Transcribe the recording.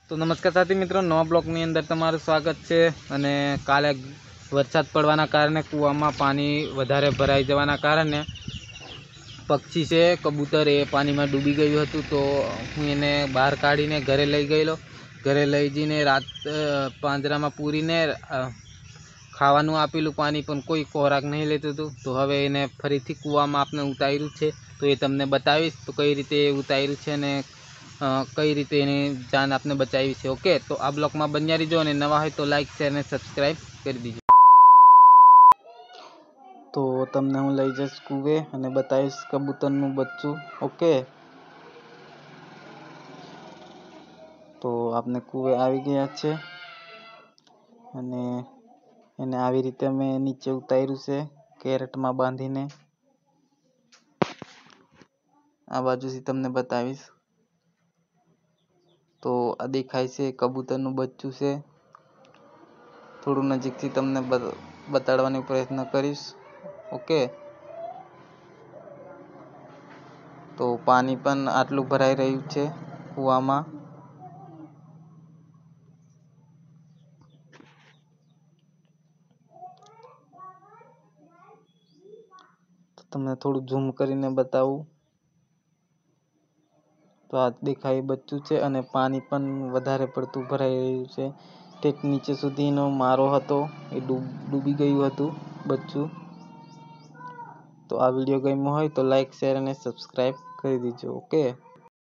તો નમસ્કાર સાથી મિત્રો, નવા બ્લોગની અંદર તમારું સ્વાગત છે। અને કાલે વરસાદ પડવાના કારણે કૂવામાં પાણી વધારે ભરાઈ જવાના કારણે પક્ષી છે કબૂતર એ પાણીમાં ડૂબી ગયું હતું। તો હું એને બહાર કાઢીને ઘરે લઈ ગયેલો। ઘરે લઈ જઈને રાત પાંજરામાં પૂરીને ખાવાનું આપેલું પાણી પણ કોઈ ખોરાક નહીં લેતું હતું। તો હવે એને ફરીથી કૂવામાં આપણે ઉતાર્યું છે, તો એ તમને બતાવીશ તો કઈ રીતે ઉતાર્યું છે અને કઈ રીતે એની જાન आपने बचाई है। ओके, तो आ ब्लॉग में बन्या रहीजो और नवा हो तो लाइक शेयर ने सब्सक्राइब कर दीजिए। तो तमने हूँ लई जईश कूवे और बताईश कबूतरनु बच्चू। ओके, तो आपने कूवे આવી ગયા છે અને એને આવી રીતે અમે નીચે ઉતાર્યું છે કેરેટમાં બાંધીને। આ બાજુથી તમને બતાવીશ तो आ देखाय से कबूतरનું बच्चું છે। થોડું નજીકથી તમને બતાડવાનો પ્રયત્ન કરીશ। ઓકે, તો પાણી પણ આટલું ભરાઈ રહ્યું છે કૂવામાં। તો તમને થોડું ઝૂમ કરીને બતાવું તો આ દેખાય બચ્ચું છે અને પાણી પણ વધારે પડતું ભરાઈ રહ્યું છે। ઠેક નીચે સુધીનો મારો હતો એ ડૂબી ગયું હતું બચ્ચું। તો આ વિડીયો ગમ્યો હોય તો લાઈક શેર અને સબસ્ક્રાઈબ કરી દીજો। ઓકે।